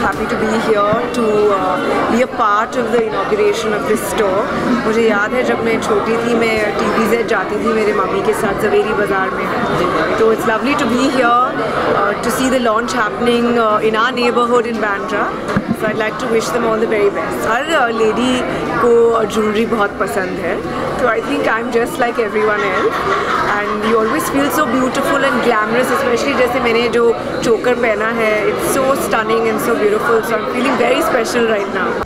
happy to be here to be a part of the inauguration of this store. मुझे याद है जब मैं छोटी थी, मैं TVZ जाती थी मेरे मम्मी के साथ ज़वेरी बाज़ार में. तो it's lovely to be here to see the launch happening in our neighborhood in Bandra. So I'd like to wish them all the very best. हर लेडी को ज्वेलरी बहुत पसंद है, तो I think I'm just like everyone else, and you always feel so beautiful and glamorous, especially जैसे मैंने जो चोकर पहना है. It's so stunning and so beautiful, so I'm feeling very special right now.